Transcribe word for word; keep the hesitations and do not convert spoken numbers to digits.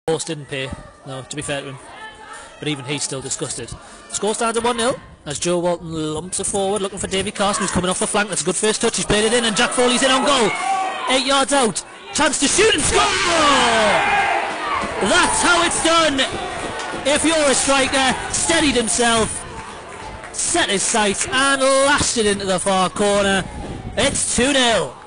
Horse didn't pay, no, to be fair to him. But even he's still disgusted. Score stands at one nil as Joe Walton lumps it forward, looking for Davy Carson, who's coming off the flank. That's a good first touch. He's played it in, and Jack Foley's in on goal. Eight yards out. Chance to shoot and score! That's how it's done. If you're a striker, steadied himself, set his sights, and lashed it into the far corner. It's two nil.